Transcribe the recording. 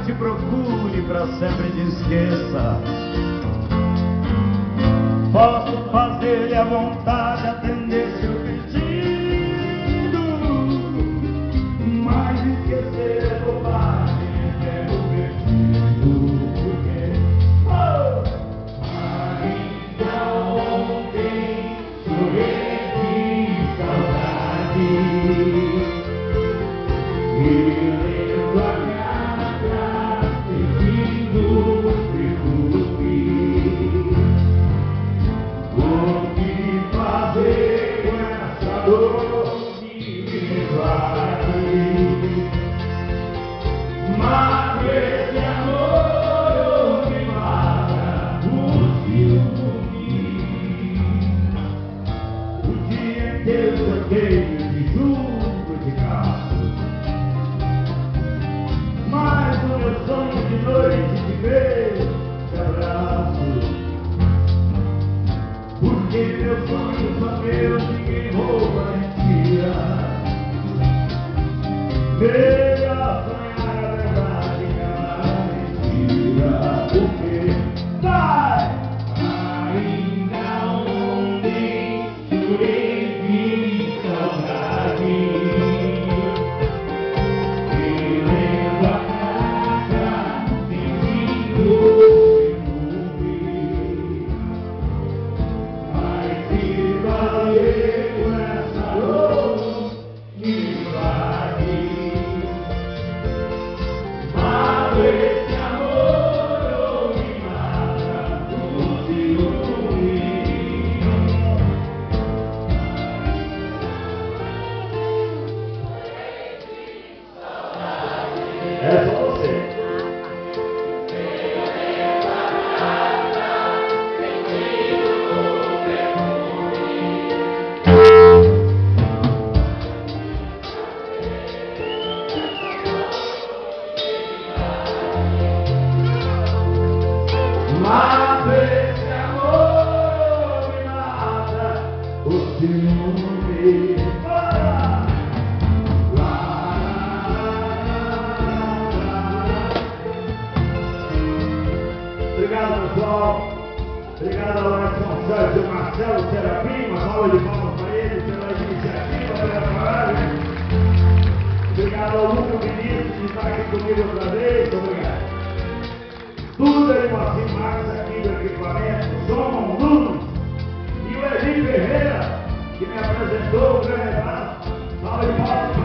te procure, pra sempre te esqueça. Posso fazer-lhe a vontade, atender seu pedido, mas esquecer é bobagem, é o perdido, porque ainda ontem chorei de saudade e lembro a casa pedindo perfume. O que fazer com essa dor que me invade? Mas esse amor me mata o ciúme. O dia inteiro joguei de chuva de carro, mas o meu sonho de noite de beijo, de abraço. Porque meus sonhos são meus, ninguém rouba nem tira. Melhor sonhar a verdade que a mentira. Porque vai! Ainda ontem chorei de saudade e lembro a casa pedindo. Esse amor me mata o ciúme. É só você. Mas esse amor me mata o ciúme. Obrigado, pessoal. Obrigado ao Edson Sérgio e Marcelo Serafim. Uma salva de palmas para ele pela iniciativa, pela trabalho. Obrigado ao Lucas Vinícius que está aqui comigo outra vez. Obrigado. Tudo aí, Moacir Marques aqui do equipamento, João Nunes e o Eli Ferreira, que me apresentou o grande abraço. Salve de palmas.